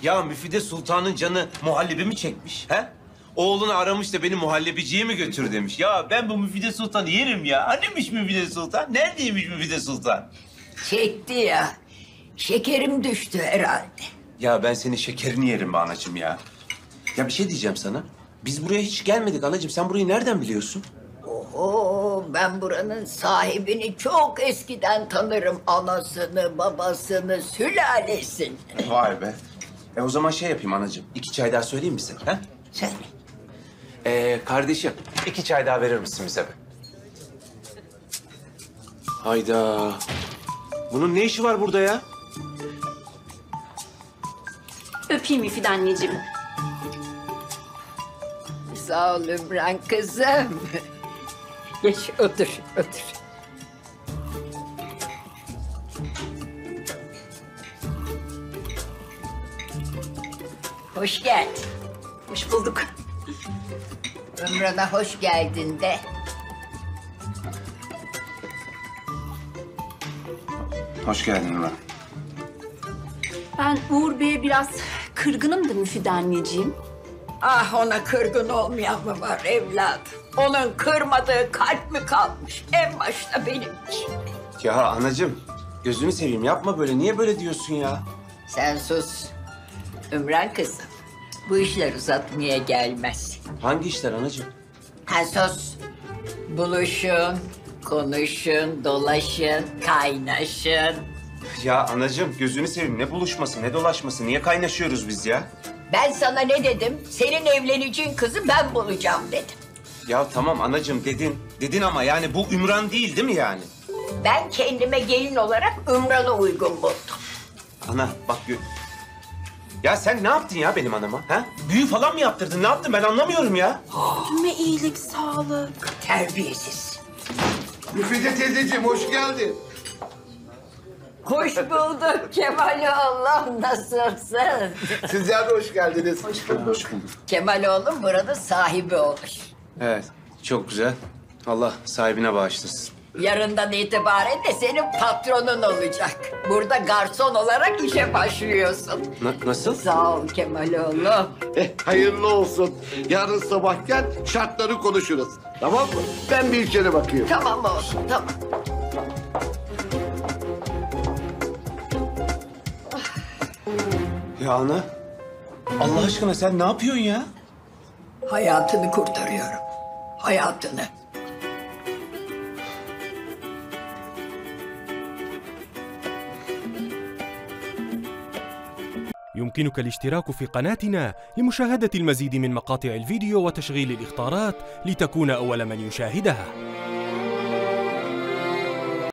Ya Müfide Sultan'ın canı muhallebi mi çekmiş? He? Oğlunu aramış da beni muhallebiciye mi götür demiş. Ya ben bu Müfide Sultan'ı yerim ya. Hanimiş Müfide Sultan? Neredeymiş Müfide Sultan? Çekti ya. Şekerim düştü herhalde. Ya ben senin şekerini yerim be anacığım ya. Ya bir şey diyeceğim sana. Biz buraya hiç gelmedik anacığım. Sen burayı nereden biliyorsun? Oho, ben buranın sahibini çok eskiden tanırım. Anasını, babasını, sülalesini. Vay be. O zaman şey yapayım anacığım. 2 çay daha söyleyeyim mi sana? He? Söyle. Kardeşim 2 çay daha verir misin bize be? Hayda. Bunun ne işi var burada ya? Öpeyim Müfide anneciğim. Sağ ol Ümran kızım. Geç otur, otur. Hoş geldin. Hoş bulduk. Ümran'a hoş geldin de. Hoş geldin Nurhan. Ben Uğur Bey'e biraz kırgınımdır Müfide anneciğim. Ah, ona kırgın olmayan mı var evladım? Onun kırmadığı kalp mi kalmış? En başta benim için. Ya anacığım gözünü seveyim yapma böyle. Niye böyle diyorsun ya? Sen sus. Ümran kızım, bu işler uzatmaya gelmez. Hangi işler anacığım? Ha sus. Buluşun, konuşun, dolaşın, kaynaşın. Ya anacığım gözünü seveyim ne buluşması ne dolaşması. Niye kaynaşıyoruz biz ya? Ben sana ne dedim? Senin evleneceğin kızı ben bulacağım dedim. Ya tamam anacığım dedin. Dedin ama yani bu Ümran değil mi yani? Ben kendime gelin olarak Ümran'ı uygun buldum. Ana bak ya sen ne yaptın ya benim anama? Ha? Büyü falan mı yaptırdın? Ne yaptın? Ben anlamıyorum ya. Üme iyilik, sağlık. Terbiyesiz. Müfide teyzeciğim hoş geldin. Hoş bulduk Kemal oğlum. Nasılsın? Sizler de hoş geldiniz. Hoş bulduk. Kemal oğlum buranın sahibi olur. Evet çok güzel. Allah sahibine bağışlasın. Yarından itibaren de senin patronun olacak. Burada garson olarak işe başlıyorsun. Nasıl? Sağ ol Kemal oğlum. Hayırlı olsun. Yarın sabah gel şartları konuşuruz. Tamam mı? Ben bir içeri bakayım. Tamam oğlum, tamam. Ya ana. Allah aşkına sen ne yapıyorsun ya? Hayatını kurtarıyorum. Hayatını. يمكنك الاشتراك في قناتنا لمشاهدة المزيد من مقاطع الفيديو وتشغيل الإخطارات لتكون أول من يشاهدها.